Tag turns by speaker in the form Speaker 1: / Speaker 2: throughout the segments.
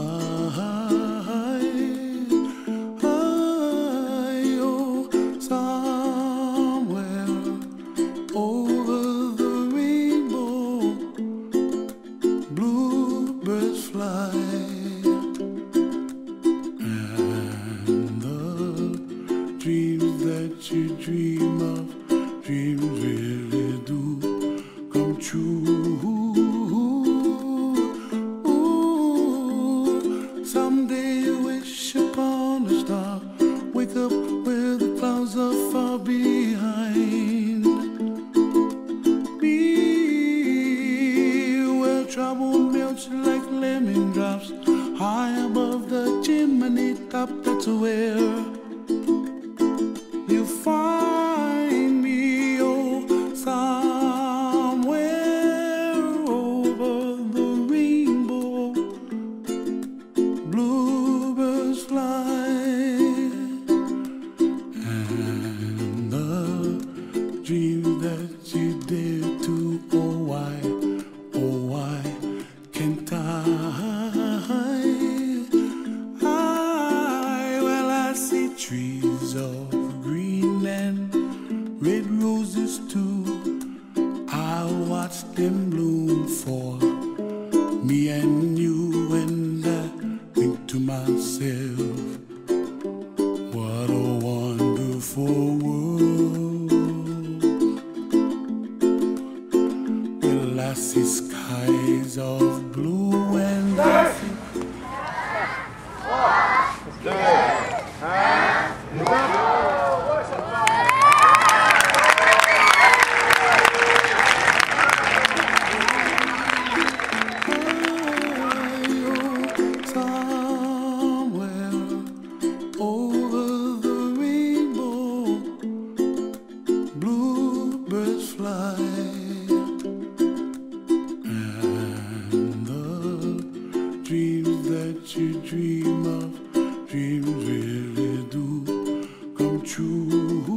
Speaker 1: oh, somewhere over the rainbow, bluebirds fly, and the dreams that you dream of, dreams really do come true. Someday you wish upon a star, wake up where the clouds are far behind. Be where trouble melts like lemon drops, high above the chimney top. That's where you find me, oh, somewhere over the rainbow, bluebirds fly, and the dreams that you dare to, oh why can't I? Well, I see trees of green and red roses too. I watch them bloom for me and you, and I think to myself, what a wonderful world. Well, I see skies of blue and I see fly, and the dreams that you dream of, dreams really do come true.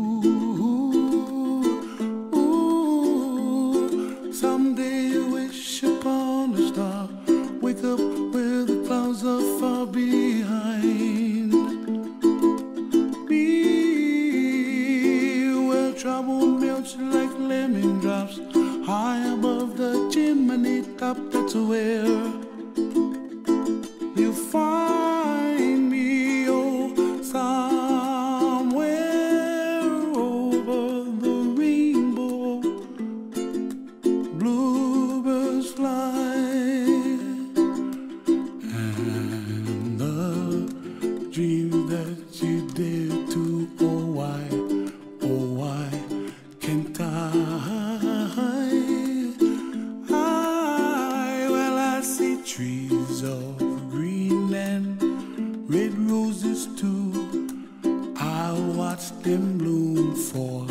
Speaker 1: Someday you wish upon a star, wake up where the clouds are far behind. Be where trouble melts like lemon drops, high above the chimney top. That's where you find me, oh, somewhere over the rainbow, bluebirds fly, and the dreams that you dare to, oh why can't I? Well, I see trees of green and red roses too. I watch them bloom for